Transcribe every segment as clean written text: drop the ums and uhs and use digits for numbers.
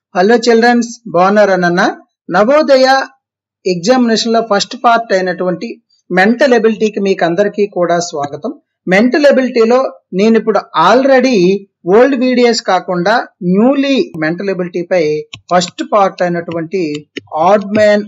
Hello childrens, బాగున్నారన్న. Navodaya examination లో first part అయినటువంటి మెంటల్ ఎబిలిటీకి మీకు అందరికీ కూడా స్వాగతం. మెంటల్ ఎబిలిటీలో నేను ఇప్పుడు ఆల్రెడీ ఓల్డ్ వీడియోస్ కాకుండా న్యూలీ మెంటల్ ఎబిలిటీపై ఫస్ట్ పార్ట్ అయినటువంటి ఆడ్ మ్యాన్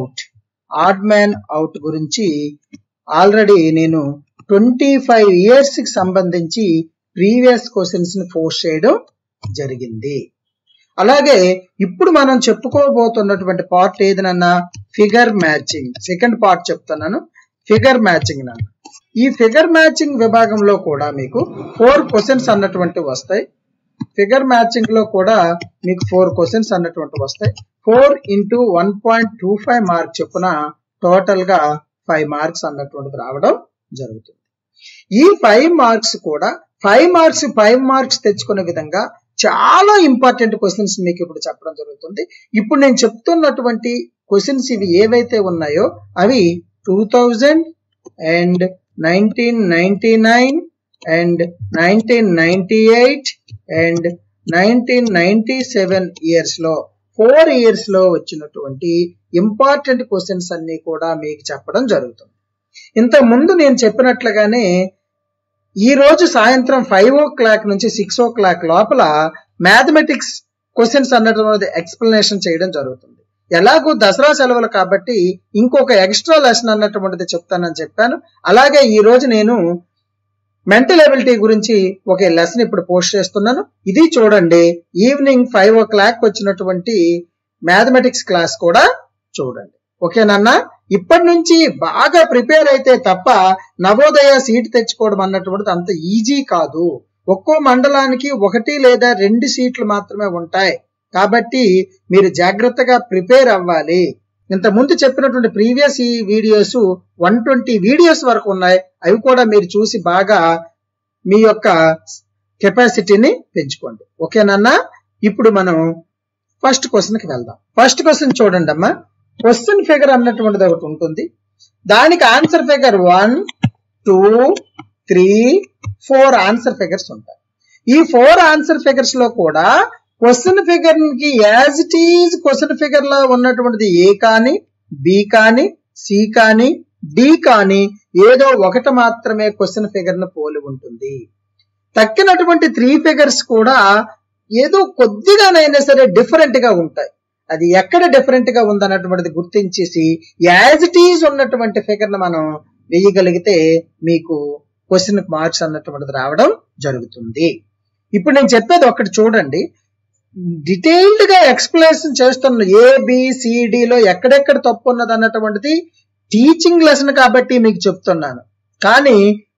అవుట్ గురించి ఆల్రెడీ నేను 25 years కి సంబంధించి ప్రీవియస్ క్వశ్చన్స్ ని పోస్ట్ చేయడం జరిగింది. అలాగే ఇప్పుడు మనం చెప్పుకోబోతున్నటువంటి పార్ట్ ఏదనన్నా ఫిగర్ మ్యాచింగ్. సెకండ్ పార్ట్ చెప్తున్నాను, ఫిగర్ మ్యాచింగ్ నన్ను. ఈ ఫిగర్ మ్యాచింగ్ విభాగంలో కూడా మీకు 4 క్వశ్చన్స్ అన్నటువంటి వస్తాయి. ఫిగర్ మ్యాచింగ్ లో కూడా మీకు 4 క్వశ్చన్స్ అన్నటువంటి వస్తాయి. 4 into 1.25 మార్క్స్ చొప్పున టోటల్ గా 5 మార్క్స్ అన్నటువంటిది రావడం జరుగుతుంది. ఈ 5 మార్క్స్ కూడా 5 మార్క్స్ తెచ్చుకునే విధంగా చాలా ఇంపార్టెంట్ క్వశ్చన్స్ మీకు ఇప్పుడు చెప్పడం జరుగుతుంది. ఇప్పుడు నేను చెప్తున్నటువంటి క్వశ్చన్స్ ఇవి ఏవైతే ఉన్నాయో అవి 2000 and 1999 and 1998 and 1997 ఇయర్స్ లో 4 years లో వచ్చినటువంటి ఇంపార్టెంట్ క్వశ్చన్స్ అన్ని కూడా మీకు చెప్పడం జరుగుతుంది. ఇంత ముందు నేను చెప్పినట్లుగానే ఈ రోజు సాయంత్రం 5 o'clock నుంచి 6 o'clock లోపల మ్యాథమెటిక్స్ క్వశ్చన్స్ అన్నటువంటి ఎక్స్ప్లెనేషన్ చేయడం జరుగుతుంది. ఎలాగో దసరా సెలవులు కాబట్టి ఇంకొక ఎక్స్ట్రా లెసన్ అన్నటువంటిది చెప్తానని చెప్పాను. అలాగే ఈ రోజు నేను మెంటల్ ఎబిలిటీ గురించి ఒక లెసన్ ఇప్పుడు పోస్ట్ చేస్తున్నాను. ఇది చూడండి, ఈవినింగ్ 5 o'clock వచ్చినటువంటి మ్యాథమెటిక్స్ క్లాస్ కూడా చూడండి. ఓకేనన్నా? ఇప్పటి నుంచి బాగా ప్రిపేర్ అయితే తప్ప నవోదయ సీట్ తెచ్చుకోవడం అన్నటువంటిది అంత ఈజీ కాదు. ఒక్కో మండలానికి 1 లేదా 2 సీట్లు మాత్రమే ఉంటాయి. కాబట్టి మీరు జాగ్రత్తగా ప్రిపేర్ అవ్వాలి. ఇంత ముందు చెప్పినటువంటి ప్రీవియస్ ఈ వీడియోస్ 120 వీడియోస్ వరకు ఉన్నాయి. అవి కూడా మీరు చూసి బాగా మీ యొక్క కెపాసిటీని పెంచుకోండి. ఓకేనన్నా? ఇప్పుడు మనం ఫస్ట్ క్వశ్చన్ కి వెళ్దాం. ఫస్ట్ క్వశ్చన్ చూడండి అమ్మా. క్వశ్చన్ ఫిగర్ అన్నటువంటిది ఒకటి ఉంటుంది. దానికి ఆన్సర్ ఫిగర్ 1, 2, 3, 4 ఆన్సర్ ఫిగర్స్ ఉంటాయి. ఈ 4 ఆన్సర్ ఫిగర్స్ లో కూడా క్వశ్చన్ ఫిగర్ కి as it is question figure లో ఉన్నటువంటిది ఏ కానీ, బి కానీ, సి కానీ, డి కానీ ఏదో ఒకటి మాత్రమే క్వశ్చన్ ఫిగర్ ను పోలి ఉంటుంది. తక్కినటువంటి 3 ఫిగర్స్ కూడా ఏదో కొద్దిగానైనా సరే డిఫరెంట్ గా ఉంటాయి. అది ఎక్కడ డిఫరెంట్ గా ఉందన్నటువంటిది గుర్తించేసి యాజ్ ఇట్ ఈజ్ ఉన్నటువంటి ఫిగర్ ను మనం వేయగలిగితే మీకు క్వశ్చన్ మార్క్స్ అన్నటువంటిది రావడం జరుగుతుంది. ఇప్పుడు నేను చెప్పేది ఒకటి చూడండి, డీటెయిల్డ్ గా ఎక్స్ప్లెనేషన్ చేస్తున్న ABCD లో ఎక్కడెక్కడ తప్పు ఉన్నది అన్నటువంటిది టీచింగ్ లెసన్ కాబట్టి మీకు చెప్తున్నాను. కానీ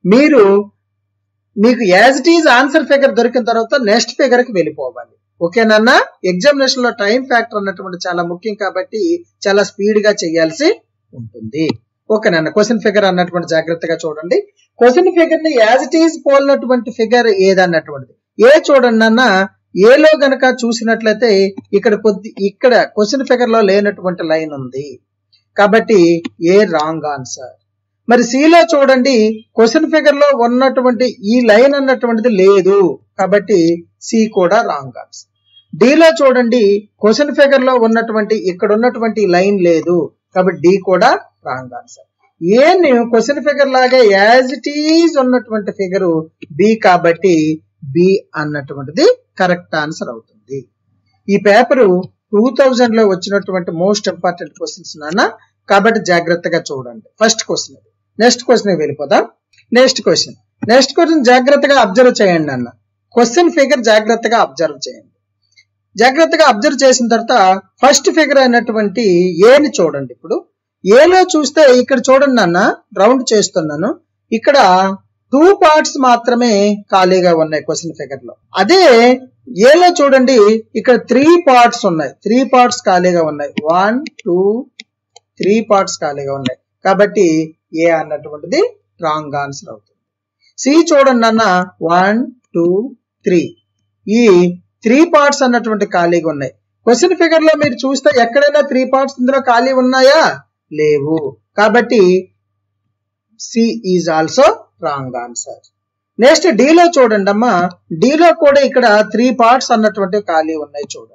మీకు as it is answer figure దొరికిన తర్వాత నెక్స్ట్ ఫిగర్ కి వెళ్ళిపోవాలి. ఓకేనన్నా? ఎగ్జామినేషన్ లో టైం ఫ్యాక్టర్ అన్నటువంటి చాలా ముఖ్యం కాబట్టి చాలా స్పీడ్ గా చేయాల్సి ఉంటుంది. ఓకేనన్నా? క్వశ్చన్ ఫిగర్ అన్నటువంటి జాగ్రత్తగా చూడండి. క్వశ్చన్ ఫిగర్ ని యాజ్ ఇట్ ఈజ్ పోలినటువంటి ఫిగర్ ఏదన్నటువంటిది ఏ చూడండి అన్న. ఏలో గనక చూసినట్లయితే ఇక్కడ క్వశ్చన్ ఫిగర్ లో లేనటువంటి లైన్ ఉంది కాబట్టి ఏ రాంగ్ ఆన్సర్. మరి సిలో చూడండి, క్వశ్చన్ ఫిగర్ లో ఉన్నటువంటి ఈ లైన్ అన్నటువంటిది లేదు కాబట్టి సి కూడా రాంగ్ ఆన్సర్. డిలో చూడండి, క్వశ్చన్ ఫిగర్ లో ఉన్నటువంటి ఇక్కడ ఉన్నటువంటి లైన్ లేదు కాబట్టి డి కూడా wrong answer. A question figure లాగా యాజ్ ఇట్ ఈజ్ ఉన్నటువంటి ఫిగర్ బి కాబట్టి బి అన్నటువంటిది కరెక్ట్ ఆన్సర్ అవుతుంది. ఈ పేపరు 2000 లో వచ్చినటువంటి మోస్ట్ ఇంపార్టెంట్ క్వశ్చన్స్ నాన్న, కాబట్టి జాగ్రత్తగా చూడండి. First question. నెక్స్ట్ క్వశ్చన్ వెళ్ళిపోదాం. నెక్స్ట్ క్వశ్చన్ జాగ్రత్తగా అబ్జర్వ్ చేయండి అన్న. క్వశ్చన్ ఫిగర్ జాగ్రత్తగా అబ్జర్వ్ చేయండి. జాగ్రత్తగా అబ్జర్వ్ చేసిన తర్వాత ఫస్ట్ ఫిగర్ అయినటువంటి ఏని చూడండి. ఇప్పుడు ఏలో చూస్తే ఇక్కడ చూడండి అన్న, రౌండ్ చేస్తున్నాను. ఇక్కడ 2 parts మాత్రమే ఖాళీగా ఉన్నాయి క్వశ్చన్ ఫిగర్ లో. అదే ఏలో చూడండి, ఇక్కడ 3 parts ఉన్నాయి. 3 parts ఖాళీగా ఉన్నాయి. 1, 2, 3 parts ఖాళీగా ఉన్నాయి కాబట్టి ఏ అన్నటువంటిది రాంగ్ ఆన్సర్ అవుతుంది. సి చూడండి అన్న, 1, 2, 3 ఈ 3 parts అన్నటువంటి ఖాళీగా ఉన్నాయి. క్వశ్చన్ ఫిగర్ లో మీరు చూస్తే ఎక్కడైనా 3 parts ఇందులో ఖాళీ ఉన్నాయా? లేవు. కాబట్టి C is also wrong answer. Next డీలో చూడండి అమ్మా. డీలో కూడా ఇక్కడ 3 parts అన్నటువంటి ఖాళీ ఉన్నాయి చూడండి.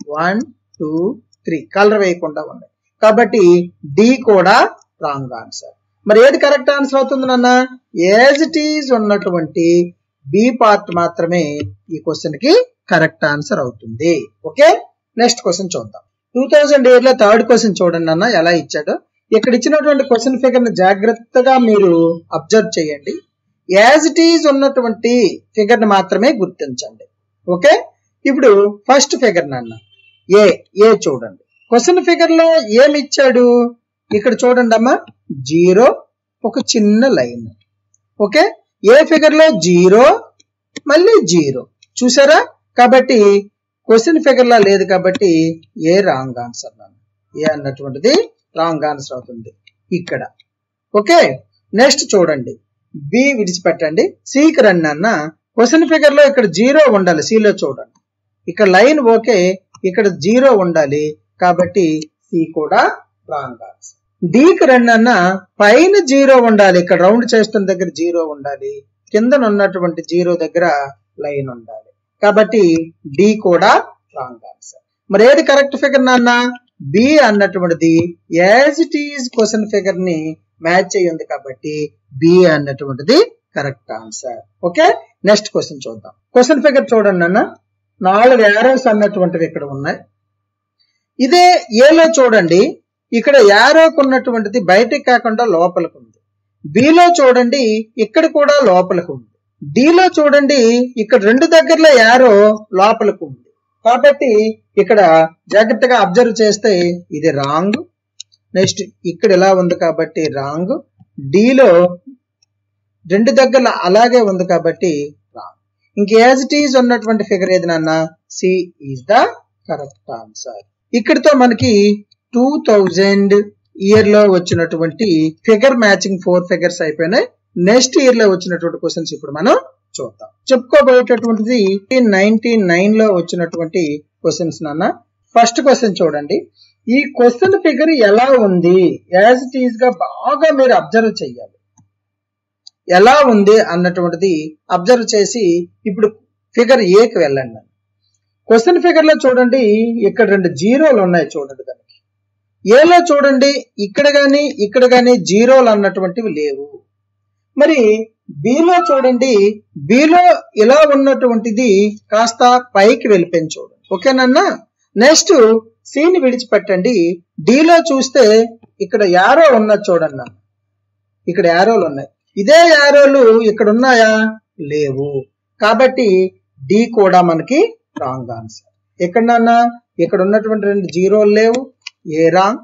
1 2 3 కలర్ వేయకుండా ఉన్నాయి కాబట్టి డి కూడా రాంగ్ ఆన్సర్. మరి ఏది కరెక్ట్ ఆన్సర్ అవుతుంది నాన్న? యాజ్ ఇట్ ఈజ్ ఉన్నటువంటి బి పార్ట్ మాత్రమే ఈ క్వశ్చన్ కి కరెక్ట్ ఆన్సర్ అవుతుంది. ఓకే, నెక్స్ట్ క్వశ్చన్ చూద్దాం. 2008 లో థర్డ్ క్వశ్చన్ చూడండి అన్న ఎలా ఇచ్చాడో. ఇక్కడ ఇచ్చినటువంటి క్వశ్చన్ ఫిగర్ ని జాగ్రత్తగా మీరు అబ్జర్వ్ చేయండి. యాజ్ ఇట్ ఈజ్ ఉన్నటువంటి ఫిగర్ ని మాత్రమే గుర్తించండి. ఓకే, ఇప్పుడు ఫస్ట్ ఫిగర్ నాన్న ఏ చూడండి. క్వశ్చన్ ఫిగర్ లో ఏమి ఇచ్చాడు? ఇక్కడ చూడండి అమ్మా, 0 ఒక చిన్న లైన్. ఓకే, ఏ ఫిగర్ లో 0 మళ్ళీ 0 చూసారా? కాబట్టి క్వశ్చన్ ఫిగర్ లా లేదు కాబట్టి ఏ రాంగ్ ఆన్సర్ నాన్న. ఏ అన్నటువంటిది రాంగ్ ఆన్సర్ అవుతుంది ఇక్కడ. ఓకే, నెక్స్ట్ చూడండి, బి విడిచిపెట్టండి, సికి రండి అన్న. క్వశ్చన్ ఫిగర్ లో ఇక్కడ 0 ఉండాలి. సిలో చూడండి, ఇక్కడ లైన్ ఓకే, ఇక్కడ 0 ఉండాలి కాబట్టి సి కూడా రాంగ్ ఆన్సర్. డికి రండి అన్న, పైన 0 ఉండాలి, ఇక్కడ రౌండ్ చేస్తున్న దగ్గర 0 ఉండాలి, కింద ఉన్నటువంటి 0 దగ్గర లైన్ ఉండాలి కాబట్టి డి కూడా రాంగ్ ఆన్సర్. మరి ఏది కరెక్ట్ ఫిగర్ నాన్న? బి అన్నటువంటిది as it is question figure ని మ్యాచ్ అయ్యి ఉంది కాబట్టి బి అన్నటువంటిది correct answer. Okay, next question చూద్దాం. క్వశ్చన్ ఫిగర్ చూడండి అన్న, 4 యారోస్ అన్నటువంటివి ఇక్కడ ఉన్నాయి. ఇదే ఏలో చూడండి, ఇక్కడ యారోకు ఉన్నటువంటిది బయటికి కాకుండా లోపలికి ఉంది. బిలో చూడండి, ఇక్కడ కూడా లోపలికి ఉంది. డిలో చూడండి, ఇక్కడ 2 దగ్గరలో యారో లోపలికి ఉంది కాబట్టి ఇక్కడ జాగ్రత్తగా అబ్జర్వ్ చేస్తే ఇది రాంగ్. నెక్స్ట్ ఇక్కడ ఇలా ఉంది కాబట్టి రాంగ్. డిలో 2 దగ్గర అలాగే ఉంది కాబట్టి రాంగ్. ఇంక యాజ్ ఇట్ ఈజ్ ఉన్నటువంటి ఫిగర్ ఏది నాన్న? C is the correct answer. ఇక్కడితో మనకి 2000 ఇయర్ లో వచ్చినటువంటి ఫిగర్ మ్యాచింగ్ 4 ఫిగర్స్ అయిపోయినాయి. నెక్స్ట్ ఇయర్ లో వచ్చినటువంటి క్వశ్చన్స్ ఇప్పుడు మనం చూద్దాం. చెప్పుకోబోయేటటువంటిది 1999 లో వచ్చినటువంటి క్వశ్చన్స్ నాన్న. ఫస్ట్ క్వశ్చన్ చూడండి, ఈ క్వశ్చన్ ఫిగర్ ఎలా ఉంది యాజ్ ఇట్ ఈజ్ గా బాగా మీరు అబ్జర్వ్ చేయాలి. ఎలా ఉంది అన్నటువంటిది అబ్జర్వ్ చేసి ఇప్పుడు ఫిగర్ ఏకి వెళ్ళండి. క్వశ్చన్ ఫిగర్ లో చూడండి, ఇక్కడ 2 జీరోలు ఉన్నాయి చూడండి. దానికి ఏలో చూడండి, ఇక్కడ గాని జీరోలు అన్నటువంటివి లేవు. మరి బిలో చూడండి, బిలో ఇలా ఉన్నటువంటిది కాస్త పైకి వెళ్ళిపోయింది చూడండి. ఓకేనన్నా? నెక్స్ట్ సిని విడిచిపెట్టండి. డిలో చూస్తే ఇక్కడ యారో ఉన్నది చూడండి అన్న, ఇక్కడ యారోలు ఉన్నాయి. ఇదే యారోలు ఇక్కడ ఉన్నాయా? లేవు కాబట్టి డి కూడా మనకి రాంగ్ ఆన్సర్. ఎక్కడన్నా ఇక్కడ ఉన్నటువంటి 2 జీరోలు లేవు, ఏ రాంగ్.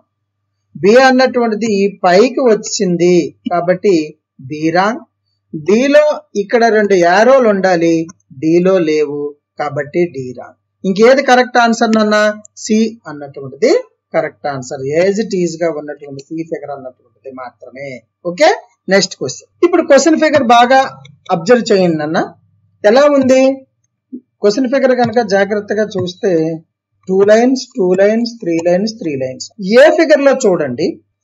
బి అన్నటువంటిది పైకి వచ్చింది కాబట్టి బి రాంగ్. డిలో ఇక్కడ 2 యారోలు ఉండాలి, డిలో లేవు కాబట్టి డి రాంగ్. ఇంకేది కరెక్ట్ ఆన్సర్ నాన్న? సి అన్నటువంటిది correct answer. As it is గా ఉన్నటువంటి సి ఫిగర్ అన్నటువంటిది మాత్రమే. Okay, next question. ఇప్పుడు క్వశ్చన్ ఫిగర్ బాగా అబ్జర్వ్ చేయండి అన్న. ఎలా ఉంది క్వశ్చన్ ఫిగర్ కనుక జాగ్రత్తగా చూస్తే 2 lines 2 lines 3 lines 3 lines. A figure లో చూడండి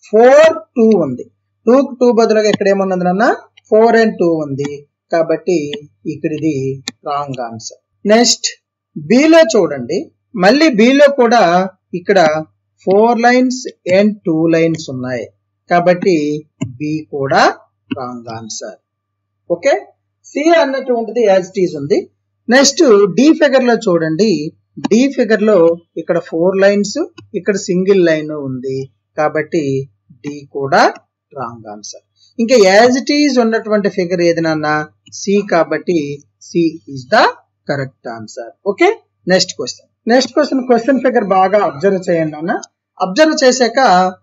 4 2 ఉంది. 2 కు 2 బదులుగా ఇక్కడ ఏమన్నది నాన్న? 4 and 2 ఉంది కాబట్టి ఇక్కడ ఇది రాంగ్ ఆన్సర్. నెక్స్ట్ బిలో చూడండి, మళ్ళీ బిలో కూడా ఇక్కడ 4 లైన్స్ and 2 లైన్స్ ఉన్నాయి కాబట్టి బి కూడా రాంగ్ ఆన్సర్. ఓకే, సి అన్నటువంటిది యాజ్ ఇట్ ఈజ్ ఉంది. నెక్స్ట్ డి ఫిగర్ లో చూడండి, డి ఫిగర్ లో ఇక్కడ 4 లైన్స్ ఇక్కడ సింగిల్ లైన్ ఉంది కాబట్టి డి కూడా రాంగ్ ఆన్సర్. ఇంకా యాజ్ ఇట్ ఈజ్ ఉన్నటువంటి ఫిగర్ ఏది నాన్న? సి కాబట్టి C is the correct answer. Okay, next question. Question figure బాగా అబ్జర్వ్ చేయండి అన్న. అబ్జర్వ్ చేశాక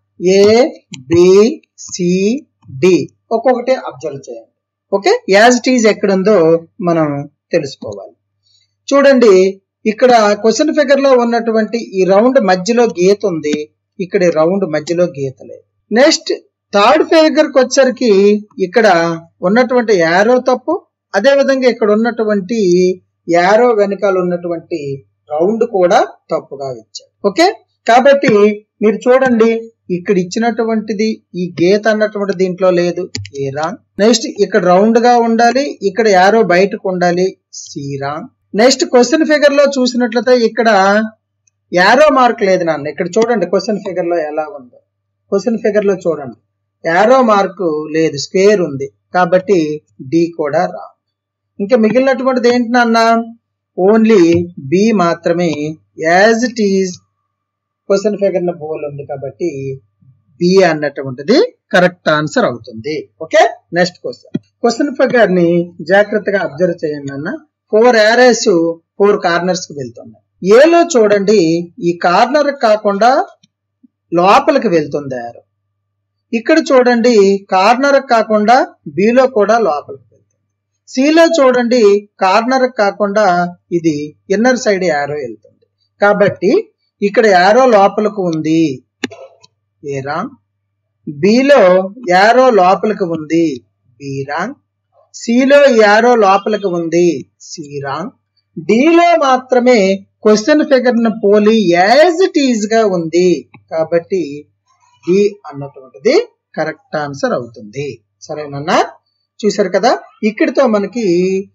ఏ బి సి డి ఒక్కొక్కటి అబ్జర్వ్ చేయండి. ఓకే, యాజ్ ఇట్ ఈజ్ ఎక్కడుందో మనం తెలుసుకోవాలి. చూడండి, ఇక్కడ క్వశ్చన్ ఫిగర్ లో ఉన్నటువంటి ఈ రౌండ్ మధ్యలో గీత ఉంది, ఇక్కడ రౌండ్ మధ్యలో గీత లేదు. నెక్స్ట్ థర్డ్ ఫిగర్ కి వచ్చరికి ఇక్కడ ఉన్నటువంటి యారో తప్పు, అదే విధంగా ఇక్కడ ఉన్నటువంటి యారో వెనకాల ఉన్నటువంటి రౌండ్ కూడా తప్పుగా ఇచ్చాడు. ఓకే, కాబట్టి మీరు చూడండి, ఇక్కడ ఇచ్చినటువంటిది ఈ గీత అన్నటువంటి దీంట్లో లేదు, ఏ రాంగ్. నెక్స్ట్ ఇక్కడ రౌండ్ గా ఉండాలి, ఇక్కడ యారో బయటకు ఉండాలి, C wrong. Next question figure లో చూసినట్లయితే ఇక్కడ యారో మార్క్ లేదు నాన్న. ఇక్కడ చూడండి క్వశ్చన్ ఫిగర్ లో ఎలా ఉందో. క్వశ్చన్ ఫిగర్ లో చూడండి యారో మార్క్ లేదు, స్క్వేర్ ఉంది కాబట్టి డి కూడా రా. ఇంకా మిగిలినటువంటిది ఏంటి నాన్న? ఓన్లీ బి మాత్రమే as it is question figure లో బోల్ ఉంది కాబట్టి బి అన్నటువంటిది కరెక్ట్ ఆన్సర్ అవుతుంది. ఓకే, నెక్స్ట్ క్వశ్చన్ ఫిగర్ ని జాగ్రత్తగా అబ్జర్వ్ చేయండి అన్న. 4 యారోస్ 4 కార్నర్స్ కి వెళ్తున్నాయి. ఏలో చూడండి ఈ కార్నర్ కాకుండా లోపలికి వెళ్తుంది యారో. ఇక్కడ చూడండి కార్నర్ కాకుండా బిలో కూడా లోపలికి వెళ్తుంది. సిలో చూడండి కార్నర్ కాకుండా ఇది ఇన్నర్ సైడ్ యారో వెళ్తుంది. కాబట్టి ఇక్కడ యారో లోపలికి ఉంది, ఏ రాంగ్. బిలో యారో లోపలికి ఉంది, బి రాంగ్. సిలో యారో లోపలికి ఉంది, సి రాంగ్. డిలో మాత్రమే క్వశ్చన్ ఫిగర్ ను పోలి యాజ్ ఇట్ ఈజ్ గా ఉంది కాబట్టి డి అన్నటువంటిది కరెక్ట్ ఆన్సర్ అవుతుంది. సరేనన్నా, చూసారు కదా. ఇక్కడితో మనకి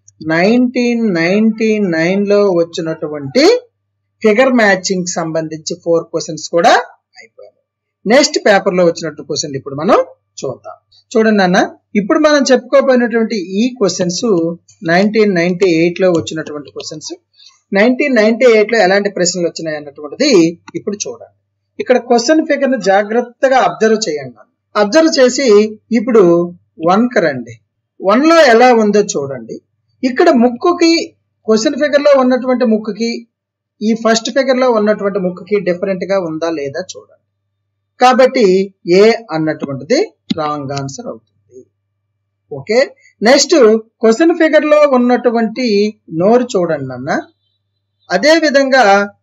1999 లో వచ్చినటువంటి ఫిగర్ మ్యాచింగ్ సంబంధించి 4 క్వశ్చన్స్ కూడా అయిపోయాయి. నెక్స్ట్ పేపర్ లో వచ్చినట్టు క్వశ్చన్ ఇప్పుడు మనం చూద్దాం. చూడండి అన్న, ఇప్పుడు మనం చెప్పుకోబోయినటువంటి ఈ క్వశ్చన్స్ 1998 లో వచ్చినటువంటి క్వశ్చన్స్. 1998 లో ఎలాంటి ప్రశ్నలు వచ్చినాయి అన్నటువంటిది ఇప్పుడు చూడండి. ఇక్కడ క్వశ్చన్ ఫిగర్ ను జాగ్రత్తగా అబ్జర్వ్ చేయండి. అబ్జర్వ్ చేసి ఇప్పుడు 1 కి రండి. 1 లో ఎలా ఉందో చూడండి. ఇక్కడ ముక్కుకి క్వశ్చన్ ఫిగర్ లో ఉన్నటువంటి ముక్కుకి ఈ ఫస్ట్ ఫిగర్ లో ఉన్నటువంటి ముక్కుకి డిఫరెంట్ గా ఉందా లేదా చూడండి. కాబట్టి ఏ అన్నటువంటిది రాంగ్ ఆన్సర్ అవుతుంది. ఓకే, నెక్స్ట్ క్వశ్చన్ ఫిగర్ లో ఉన్నటువంటి నోరు చూడండి అన్న. అదే విధంగా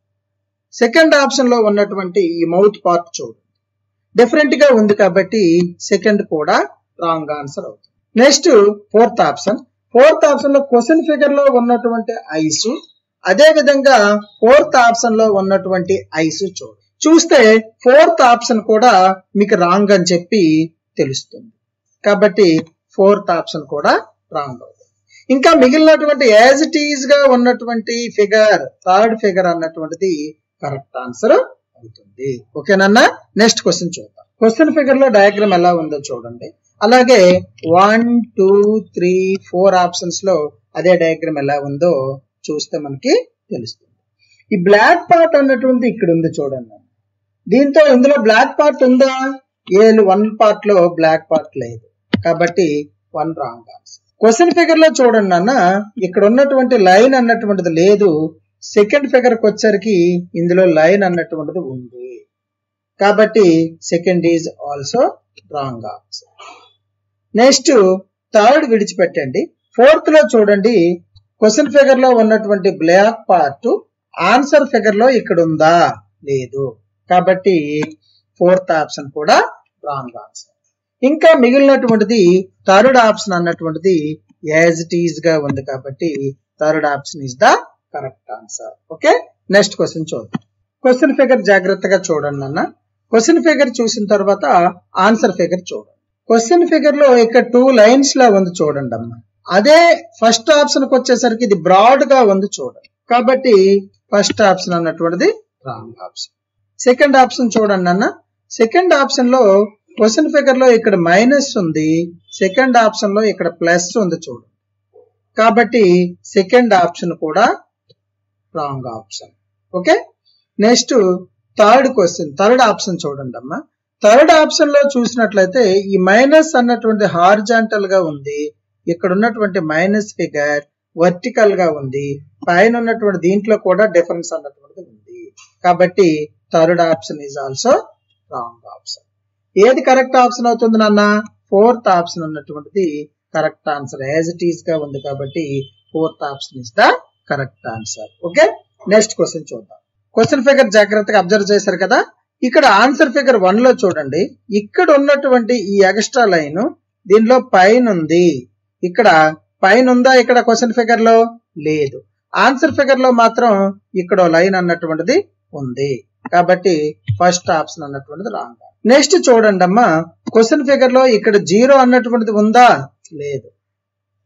సెకండ్ ఆప్షన్ లో ఉన్నటువంటి ఈ మౌత్ పార్ట్ చూడండి, డిఫరెంట్ గా ఉంది కాబట్టి సెకండ్ కూడా రాంగ్ ఆన్సర్ అవుతుంది. నెక్స్ట్ ఫోర్త్ ఆప్షన్ లో క్వశ్చన్ ఫిగర్ లో ఉన్నటువంటి ఐస్, అదే విధంగా ఫోర్త్ ఆప్షన్ లో ఉన్నటువంటి ఐస్ చూస్తే ఫోర్త్ ఆప్షన్ కూడా మీకు రాంగ్ అని చెప్పి తెలుస్తుంది. కాబట్టి ఫోర్త్ ఆప్షన్ కూడా రాంగ్ అవుతుంది. ఇంకా మిగిలినటువంటి యాజ్ ఇట్ ఈజ్ గా ఉన్నటువంటి ఫిగర్, థర్డ్ ఫిగర్ అన్నటువంటిది కరెక్ట్ ఆన్సర్ అవుతుంది. ఓకేనన్నా, నెక్స్ట్ క్వశ్చన్ చూద్దాం. క్వశ్చన్ ఫిగర్ లో డయాగ్రామ్ ఎలా ఉందో చూడండి. అలాగే 1, 2, 3, 4 ఆప్షన్స్ లో అదే డయాగ్రామ్ ఎలా ఉందో చూస్తే మనకి తెలుస్తుంది. ఈ బ్లాక్ పార్ట్ అన్నటువంటి ఇక్కడ ఉంది చూడండి. దీంతో ఇందులో బ్లాక్ పార్ట్ ఉందా? ఏలు 1 పార్ట్ లో బ్లాక్ పార్ట్ లేదు కాబట్టి 1 రాంగ్ ఆన్సర్. క్వశ్చన్ ఫిగర్ లో చూడండి అన్న, ఇక్కడ ఉన్నటువంటి లైన్ అన్నటువంటిది లేదు. సెకండ్ ఫిగర్ కి వచ్చరికి ఇందులో లైన్ అన్నటువంటిది ఉంది కాబట్టి second is also wrong answer. Next third విడిచిపెట్టండి. ఫోర్త్ లో చూడండి క్వశ్చన్ ఫిగర్ లో ఉన్నటువంటి బ్లాక్ పార్ట్ ఆన్సర్ ఫిగర్ లో ఇక్కడ ఉందా? లేదు కాబట్టి ఫోర్త్ ఆప్షన్ కూడా రాంగ్ ఆన్సర్. ఇంకా మిగిలినటువంటిది థర్డ్ ఆప్షన్ అన్నటువంటిది యాజ్ ఇట్ ఈజ్ గా ఉంది కాబట్టి third option is the correct answer. Okay, next question చూద్దాం. క్వశ్చన్ ఫిగర్ జాగ్రత్తగా చూడండి అన్న. క్వశ్చన్ ఫిగర్ చూసిన తర్వాత ఆన్సర్ ఫిగర్ చూడండి. క్వశ్చన్ ఫిగర్ లో ఇక్కడ 2 లైన్స్ లా ఉంది చూడండి అమ్మ. అదే ఫస్ట్ ఆప్షన్ కి వచ్చేసరికి ఇది బ్రాడ్ గా ఉంది చూడండి కాబట్టి ఫస్ట్ ఆప్షన్ అన్నటువంటిది రాంగ్ ఆప్షన్. సెకండ్ ఆప్షన్ చూడండి అన్న. సెకండ్ ఆప్షన్ లో క్వశ్చన్ ఫిగర్ లో ఇక్కడ మైనస్ ఉంది, సెకండ్ ఆప్షన్ లో ఇక్కడ ప్లస్ ఉంది చూడండి కాబట్టి సెకండ్ ఆప్షన్ కూడా wrong option. Okay, next third option చూడండి అమ్మా. థర్డ్ ఆప్షన్ లో చూసినట్లయితే ఈ మైనస్ అన్నటువంటి హారిజాంటల్ గా ఉంది, ఇక్కడ ఉన్నటువంటి మైనస్ ఫిగర్ వర్టికల్ గా ఉంది, పైన ఉన్నటువంటి దీంట్లో కూడా డిఫరెన్స్ అన్నటువంటిది ఉంది కాబట్టి third option is also wrong option. ఏది కరెక్ట్ ఆప్షన్ అవుతుంది నాన్న? ఫోర్త్ ఆప్షన్ అన్నటువంటిది correct answer. As it is గా ఉంది కాబట్టి fourth option is the correct answer. Okay, next question చూద్దాం. క్వశ్చన్ ఫిగర్ జాగ్రత్తగా అబ్జర్వ్ చేశారు కదా. ఇక్కడ ఆన్సర్ ఫిగర్ 1 లో చూడండి, ఇక్కడ ఉన్నటువంటి ఈ ఎక్స్ట్రా లైన్ దీనిలో పైన ఉంది, ఇక్కడ పైన ఉందా? ఇక్కడ క్వశ్చన్ ఫిగర్ లో లేదు. ఆన్సర్ ఫిగర్ లో మాత్రం ఇక్కడ లైన్ అన్నటువంటిది ఉంది కాబట్టి ఫస్ట్ ఆప్షన్ అన్నటువంటిది రాంగ్. నెక్స్ట్ చూడండి అమ్మా, క్వశ్చన్ ఫిగర్ లో ఇక్కడ 0 అన్నటువంటిది ఉందా? లేదు.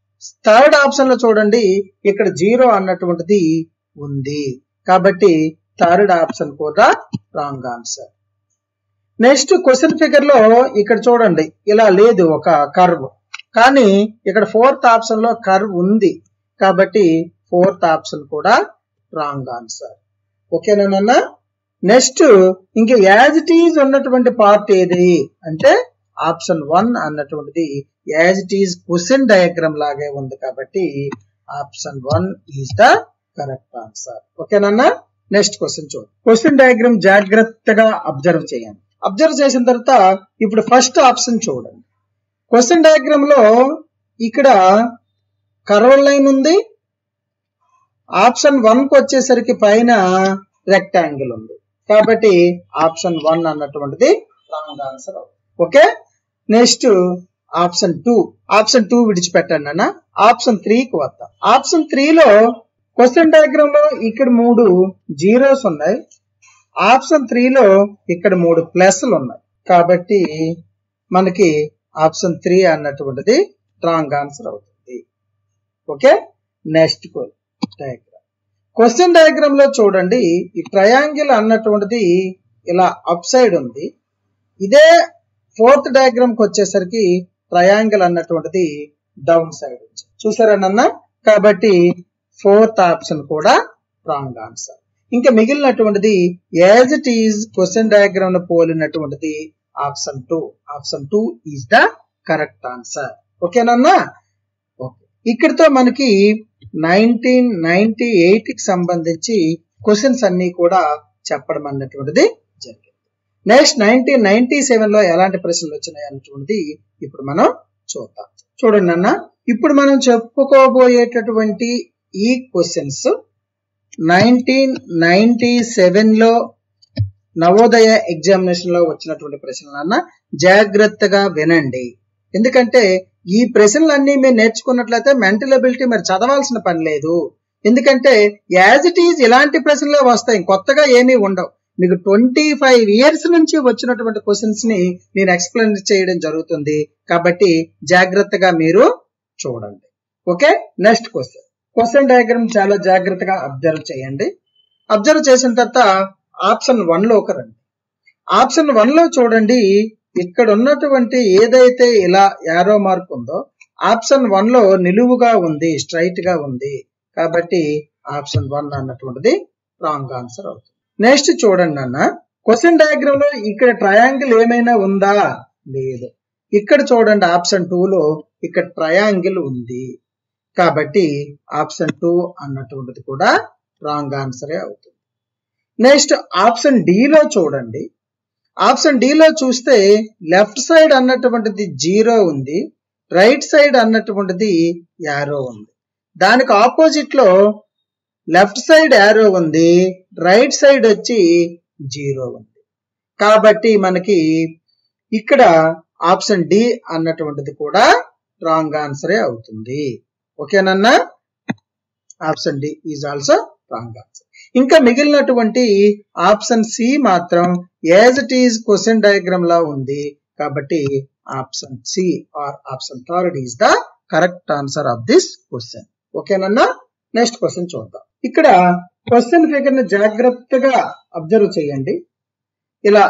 థర్డ్ ఆప్షన్ లో చూడండి ఇక్కడ 0 అన్నటువంటిది ఉంది కాబట్టి థర్డ్ ఆప్షన్ కూడా wrong answer. Next question figure లో ఇక్కడ చూడండి ఇలా లేదు ఒక కర్వ్, కానీ ఇక్కడ ఫోర్త్ ఆప్షన్ లో కర్వ్ ఉంది కాబట్టి ఫోర్త్ ఆప్షన్ కూడా రాంగ్ ఆన్సర్. ఓకేనా? నెక్స్ట్ ఇంకా యాజ్ ఇట్ ఈజ్ ఉన్నటువంటి పార్ట్ ఏది అంటే ఆప్షన్ 1 అన్నటువంటిది as it is question diagram లాగే ఉంది కాబట్టి option 1 is the correct answer. ఓకేనా? నెక్స్ట్ క్వశ్చన్ చూడండి. క్వశ్చన్ డయాగ్రామ్ జాగ్రత్తగా అబ్జర్వ్ చేయండి. అబ్జర్వ్ చేసిన తర్వాత ఇప్పుడు ఫస్ట్ ఆప్షన్ చూడండి. క్వశ్చన్ డయాగ్రామ్ లో ఇక్కడ కర్వ్ లైన్ ఉంది, ఆప్షన్ 1 కు వచ్చేసరికి పైన రెక్టాంగిల్ ఉంది కాబట్టి ఆప్షన్ 1 అన్నటువంటిది wrong answer. Okay, next option 2 విడిచిపెట్టండి అన్న. ఆప్షన్ 3కి వద్దాం. ఆప్షన్ 3 లో క్వశ్చన్ డయాగ్రామ్ లో ఇక్కడ 3 జీరోస్ ఉన్నాయి, ఆప్షన్ 3 లో ఇక్కడ 3 ప్లస్లు ఉన్నాయి కాబట్టి మనకి ఆప్షన్ 3 అన్నటువంటిది రాంగ్ ఆన్సర్ అవుతుంది. Okay, next diagram. Question diagram లో చూడండి ఈ ట్రయాంగిల్ అన్నటువంటిది ఇలా అప్ సైడ్ ఉంది, ఇదే ఫోర్త్ డయాగ్రామ్ కి వచ్చేసరికి ట్రయాంగిల్ అన్నటువంటిది డౌన్ సైడ్ ఉంది. చూసారన్న? కాబట్టి ఫోర్త్ ఆప్షన్ కూడా రాంగ్ ఆన్సర్. ఇంకా మిగిలినటువంటిది as it is question diagram లో పోలినటువంటిది option 2. Option 2 is the correct answer. ఓకేనన్నా? ఓకే, ఇక్కడితో మనకి 1998 కి సంబంధించి క్వశ్చన్స్ అన్ని కూడా చెప్పడం అన్నటువంటిది జరిగింది. నెక్స్ట్ 1997 లో ఎలాంటి ప్రశ్నలు వచ్చినాయి అన్నటువంటిది ఇప్పుడు మనం చూద్దాం. చూడండి అన్న, ఇప్పుడు మనం చెప్పుకోబోయేటటువంటి ఈ క్వశ్చన్స్ 1997 లో నవోదయ ఎగ్జామినేషన్ లో వచ్చినటువంటి ప్రశ్నలు అన్న. జాగ్రత్తగా వినండి, ఎందుకంటే ఈ ప్రశ్నలన్నీ మీరు నేర్చుకున్నట్లయితే మెంటల్ ఎబిలిటీ మరి చదవాల్సిన పని లేదు. ఎందుకంటే యాజ్ ఇట్ ఈజ్ ఇలాంటి ప్రశ్నలే వస్తాయి, కొత్తగా ఏమీ ఉండవు. మీకు 25 ఇయర్స్ నుంచి వచ్చినటువంటి క్వశ్చన్స్ ని నేను ఎక్స్ప్లెయిన్ చేయడం జరుగుతుంది కాబట్టి జాగ్రత్తగా మీరు చూడండి. ఓకే, నెక్స్ట్ క్వశ్చన్ డయాగ్రామ్ చాలా జాగ్రత్తగా అబ్జర్వ్ చేయండి. అబ్జర్వ్ చేసిన తర్వాత ఆప్షన్ 1 లోకి రండి. ఆప్షన్ 1 లో చూడండి ఇక్కడ ఉన్నటువంటి ఏదైతే ఇలా యారో మార్క్ ఉందో ఆప్షన్ 1 లో నిలువుగా ఉంది, స్ట్రైట్ గా ఉంది కాబట్టి ఆప్షన్ 1 అన్నటువంటిది రాంగ్ ఆన్సర్ అవుతుంది. నెక్స్ట్ చూడండి అన్న, క్వశ్చన్ డయాగ్రామ్ లో ఇక్కడ ట్రయాంగిల్ ఏమైనా ఉందా? లేదు. ఇక్కడ చూడండి ఆప్షన్ 2 లో ఇక్కడ ట్రయాంగిల్ ఉంది కాబట్టి ఆప్షన్ 2 అన్నటువంటిది కూడా రాంగ్ ఆన్సరే అవుతుంది. నెక్స్ట్ ఆప్షన్ డి లో చూడండి. ఆప్షన్ డి లో చూస్తే లెఫ్ట్ సైడ్ అన్నటువంటిది 0 ఉంది, రైట్ సైడ్ అన్నటువంటిది యారో ఉంది. దానికి ఆపోజిట్ లో లెఫ్ట్ సైడ్ యారో ఉంది, రైట్ సైడ్ వచ్చి 0 ఉంది కాబట్టి మనకి ఇక్కడ ఆప్షన్ డి అన్నటువంటిది కూడా రాంగ్ ఆన్సరే అవుతుంది. ఓకేనన్నా? Option D is also wrong answer. ఇంకా మిగిలినటువంటి ఆప్షన్ సి మాత్రం as it is question diagram లా ఉంది కాబట్టి option C or option 3 is the correct answer of this question. ఓకేనన్నా? నెక్స్ట్ క్వశ్చన్ చూద్దాం. ఇక్కడ క్వశ్చన్ ఫిగర్ ని జాగ్రత్తగా అబ్జర్వ్ చేయండి. ఇలా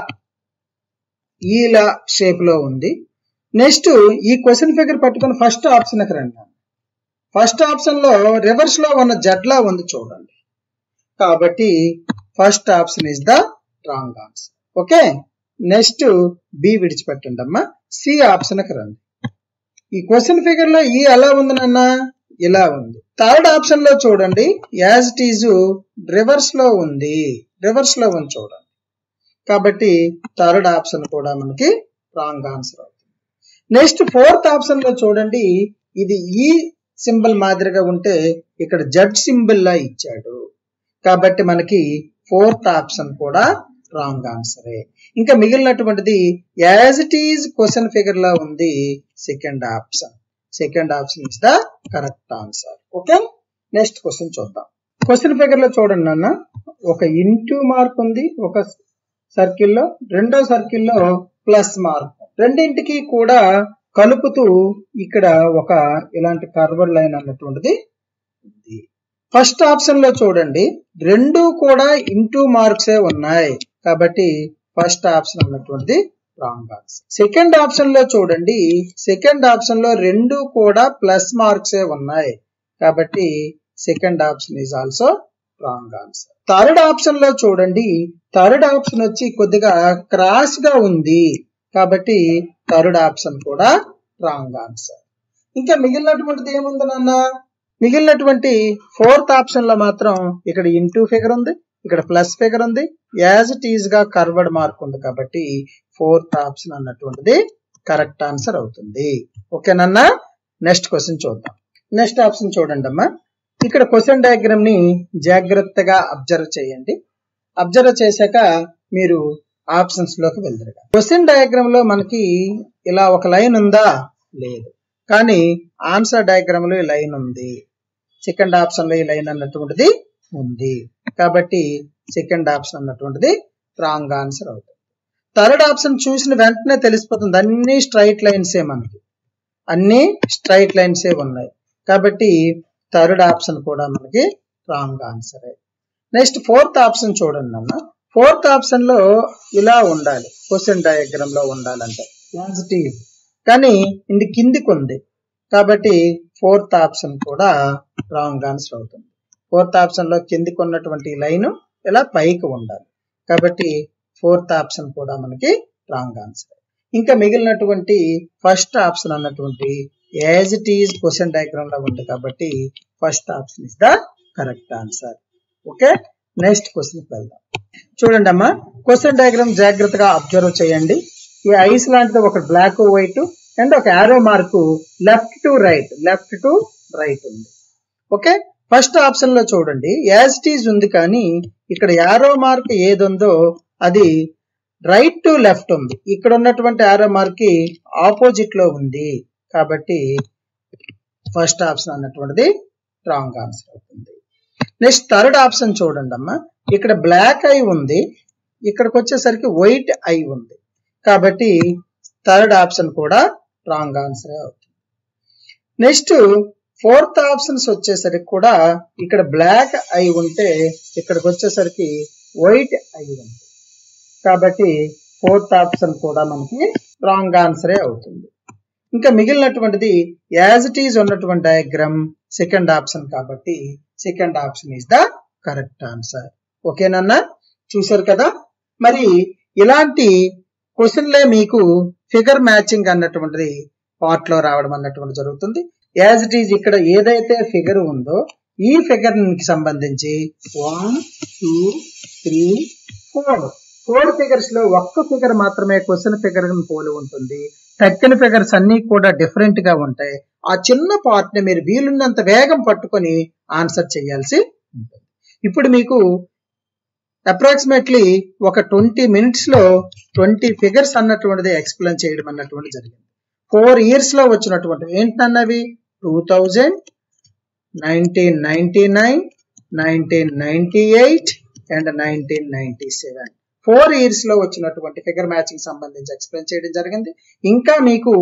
షేప్ లో ఉంది. నెక్స్ట్ ఈ క్వశ్చన్ ఫిగర్ పట్టుకుని ఫస్ట్ ఆప్షన్ కి రండి. ఫస్ట్ ఆప్షన్ లో రివర్స్ లో ఉన్న జడ్ లా ఉంది చూడండి కాబట్టి first option is the wrong answer. Okay, next B విడిచిపెట్టండి అమ్మా. సి ఆప్షన్ కి రండి. ఈ క్వశ్చన్ ఫిగర్ లో ఈ ఎలా ఉంది నాన్న? ఇలా ఉంది. థర్డ్ ఆప్షన్ లో చూడండి యాజ్ ఇట్ ఈజ్ రివర్స్ లో ఉంది, చూడండి కాబట్టి థర్డ్ ఆప్షన్ కూడా మనకి రాంగ్ ఆన్సర్ అవుతుంది. నెక్స్ట్ ఫోర్త్ ఆప్షన్ లో చూడండి ఇది ఈ సింబల్ మాదిరిగా ఉంటే ఇక్కడ జడ్ సింబల్ లా ఇచ్చాడు కాబట్టి మనకి ఫోర్త్ ఆప్షన్ కూడా రాంగ్ ఆన్సరే. ఇంకా మిగిలినటువంటిది as it is question figure లా ఉంది, second option is the correct answer. Okay, next question చూద్దాం. క్వశ్చన్ ఫిగర్ లో చూడండి అన్న, ఒక ఇంటూ మార్క్ ఉంది ఒక సర్కిల్లో, రెండో సర్కిల్లో ప్లస్ మార్క్, రెండింటికి కూడా కలుపుతూ ఇక్కడ ఒక ఇలాంటి కర్వ్డ్ లైన్ అన్నటువంటిది ఉంది. ఫస్ట్ ఆప్షన్ లో చూడండి రెండు కూడా ఇంటూ మార్క్సే ఉన్నాయి కాబట్టి ఫస్ట్ ఆప్షన్ అన్నటువంటిది రాంగ్ ఆన్సర్. సెకండ్ ఆప్షన్ లో చూడండి సెకండ్ ఆప్షన్ లో రెండు కూడా ప్లస్ మార్క్సే ఉన్నాయి కాబట్టి second option is also wrong answer. Third option లో చూడండి థర్డ్ ఆప్షన్ వచ్చి కొద్దిగా క్రాస్ గా ఉంది కాబట్టి థర్డ్ ఆప్షన్ కూడా రాంగ్ ఆన్సర్. ఇంకా మిగిలినటువంటిది ఏముంది నాన్న, మిగిలినటువంటి ఫోర్త్ ఆప్షన్ లో మాత్రం ఇక్కడ ఇంటూ ఫిగర్ ఉంది, ఇక్కడ ప్లస్ ఫిగర్ ఉంది, యాజ్ ఇట్ ఈజ్ గా కర్వర్డ్ మార్క్ ఉంది కాబట్టి ఫోర్త్ ఆప్షన్ అన్నటువంటిది కరెక్ట్ ఆన్సర్ అవుతుంది. ఓకేనన్నా. నెక్స్ట్ క్వశ్చన్ చూద్దాం. నెక్స్ట్ ఆప్షన్ చూడండి అమ్మా. ఇక్కడ క్వశ్చన్ డయాగ్రామ్ ని జాగ్రత్తగా అబ్జర్వ్ చేయండి. అబ్జర్వ్ చేశాక మీరు ఆప్షన్స్ లోకి వెళ్తారు. క్వశ్చన్ డయాగ్రామ్ లో మనకి ఇలా ఒక లైన్ ఉందా, లేదు. కానీ ఆన్సర్ డయాగ్రామ్ లో ఈ లైన్ ఉంది. సెకండ్ ఆప్షన్ లో ఈ లైన్ అన్నటువంటిది ఉంది కాబట్టి సెకండ్ ఆప్షన్ అన్నటువంటిది రాంగ్ ఆన్సర్ అవుతుంది. థర్డ్ ఆప్షన్ చూసిన వెంటనే తెలిసిపోతుంది అన్ని స్ట్రైట్ లైన్సే, మనకి అన్ని స్ట్రైట్ లైన్సే ఉన్నాయి కాబట్టి థర్డ్ ఆప్షన్ కూడా మనకి wrong answer. Next fourth option చూడండి అన్న. ఫోర్త్ ఆప్షన్ లో ఇలా ఉండాలి, క్వశ్చన్ డయాగ్రామ్ లో ఉండాలంటే పాజిటివ్, కానీ ఇది కిందికి ఉంది కాబట్టి ఫోర్త్ ఆప్షన్ కూడా రాంగ్ ఆన్సర్ అవుతుంది. ఫోర్త్ ఆప్షన్ లో కిందికి ఉన్నటువంటి లైన్ ఇలా పైకి ఉండాలి కాబట్టి ఫోర్త్ ఆప్షన్ కూడా మనకి రాంగ్ ఆన్సర్. ఇంకా మిగిలినటువంటి ఫస్ట్ ఆప్షన్ అన్నటువంటి as it is question diagram లో ఉంది కాబట్టి first option is the correct answer. Okay, next question వెళ్దాం. చూడండి అమ్మా, క్వశ్చన్ డయాగ్రామ్ జాగ్రత్తగా అబ్జర్వ్ చేయండి. ఈ ఐస్ లాంటిది ఒక బ్లాక్ వైట్ అండ్ ఒక arrow mark left to right ఉంది. ఓకే, ఫస్ట్ ఆప్షన్ లో చూడండి యాజ్ ఇట్ ఈజ్ ఉంది కానీ ఇక్కడ యారో మార్క్ ఏది ఉందో అది రైట్ టు లెఫ్ట్ ఉంది. ఇక్కడ ఉన్నటువంటి యారో మార్క్ కి ఆపోజిట్ లో ఉంది కాబట్టి ఫస్ట్ ఆప్షన్ అన్నటువంటిది రాంగ్ ఆన్సర్ అవుతుంది. నెక్స్ట్ థర్డ్ ఆప్షన్ చూడండి అమ్మా. ఇక్కడ బ్లాక్ ఐ ఉంది, ఇక్కడికి వచ్చేసరికి వైట్ ఐ ఉంది కాబట్టి థర్డ్ ఆప్షన్ కూడా రాంగ్ ఆన్సర్ అవుతుంది. నెక్స్ట్ ఫోర్త్ ఆప్షన్స్ వచ్చేసరికి కూడా ఇక్కడ బ్లాక్ ఐ ఉంటే ఇక్కడికి వచ్చేసరికి వైట్ ఐ ఉంది కాబట్టి ఫోర్త్ ఆప్షన్ కూడా మనకి రాంగ్ ఆన్సరే అవుతుంది. ఇంకా మిగిలినటువంటిది యాజ్ ఇట్ ఈజ్ ఉన్నటువంటి డయాగ్రామ్ సెకండ్ ఆప్షన్ కాబట్టి second option is the correct answer. ఓకేనన్నా, చూసారు కదా. మరి ఇలాంటి క్వశ్చన్లే మీకు ఫిగర్ మ్యాచింగ్ అన్నటువంటిది పార్ట్ లో రావడం అన్నటువంటి జరుగుతుంది. యాజ్ ఇట్ ఈజ్ ఇక్కడ ఏదైతే ఫిగర్ ఉందో ఈ ఫిగర్ కి సంబంధించి 1 2 3 4 ఫిగర్స్ లో ఒక్క ఫిగర్ మాత్రమే క్వశ్చన్ ఫిగర్ పోలి ఉంటుంది. తక్కిన ఫిగర్స్ అన్ని కూడా డిఫరెంట్ గా ఉంటాయి. ఆ చిన్న పార్ట్ ని మీరు వీలున్నంత వేగం పట్టుకొని ఆన్సర్ చేయాల్సి ఉంటుంది. ఇప్పుడు మీకు అప్రాక్సిమేట్లీ ఒక 20 minutes లో 20 ఫిగర్స్ అన్నటువంటిది ఎక్స్ప్లెయిన్ చేయడం అన్నటువంటి జరిగింది. 4 years లో వచ్చినటువంటి ఏంటన్నవి 2000, 1999, 1998 అండ్ 1997 4 years లో వచ్చినటువంటి ఫిగర్ మ్యాచింగ్ సంబంధించి ఎక్స్ప్లెయిన్ చేయడం జరిగింది. ఇంకా మీకు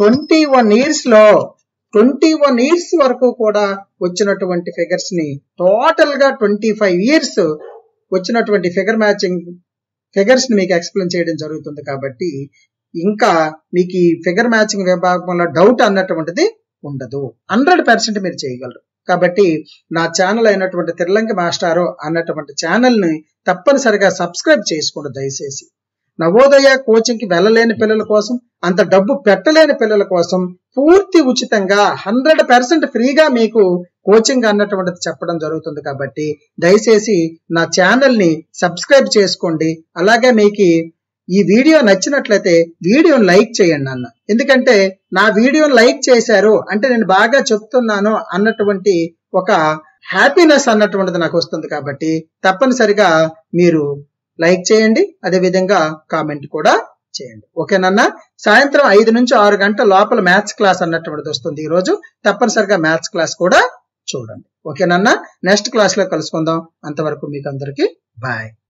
21 years వరకు కూడా వచ్చినటువంటి ఫిగర్స్ ని టోటల్ గా 25 years వచ్చినటువంటి ఫిగర్ మ్యాచింగ్ ఫిగర్స్ ని మీకు ఎక్స్ప్లెయిన్ చేయడం జరుగుతుంది. కాబట్టి ఇంకా మీకు ఈ ఫిగర్ మ్యాచింగ్ విభాగంలో డౌట్ అన్నటువంటిది ఉండదు. 100% మీరు చేయగలరు. కాబట్టి నా ఛానల్ అయినటువంటి తిర్లంకి మాస్టారు అన్నటువంటి ఛానల్ ని తప్పనిసరిగా సబ్స్క్రైబ్ చేసుకోండి దయచేసి. నవోదయ కోచింగ్ కి వెళ్ళలేని పిల్లల కోసం, అంత డబ్బు పెట్టలేని పిల్లల కోసం పూర్తి ఉచితంగా 100% ఫ్రీగా మీకు కోచింగ్ అన్నటువంటిది చెప్పడం జరుగుతుంది. కాబట్టి దయచేసి నా ఛానల్ ని సబ్స్క్రైబ్ చేసుకోండి. అలాగే మీకు ఈ వీడియో నచ్చినట్లయితే వీడియోని లైక్ చేయండి అన్న. ఎందుకంటే నా వీడియోని లైక్ చేశారు అంటే నేను బాగా చెప్తున్నాను అన్నటువంటి ఒక హ్యాపీనెస్ అన్నటువంటిది నాకు వస్తుంది. కాబట్టి తప్పనిసరిగా మీరు లైక్ చేయండి, అదేవిధంగా కామెంట్ కూడా చేయండి. ఓకేనన్నా. సాయంత్రం 5 నుంచి 6 గంటల లోపల మ్యాథ్స్ క్లాస్ అన్నటువంటిది వస్తుంది. ఈ రోజు తప్పనిసరిగా మ్యాథ్స్ క్లాస్ కూడా చూడండి. ఓకేనన్నా. నెక్స్ట్ క్లాస్ లో కలుసుకుందాం. అంతవరకు మీకు అందరికీ బాయ్.